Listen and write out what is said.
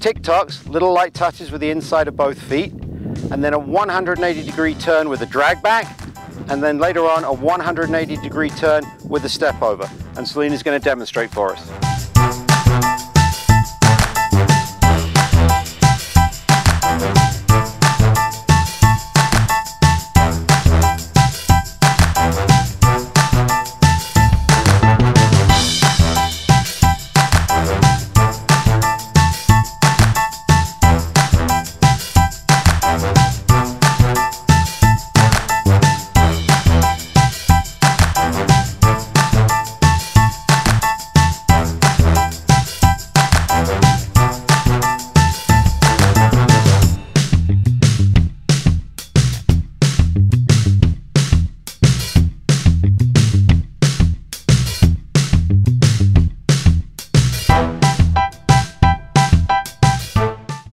tick tocks, little light touches with the inside of both feet, and then a 180-degree turn with a drag back, and then later on a 180-degree turn with a step over. And Selena's going to demonstrate for us.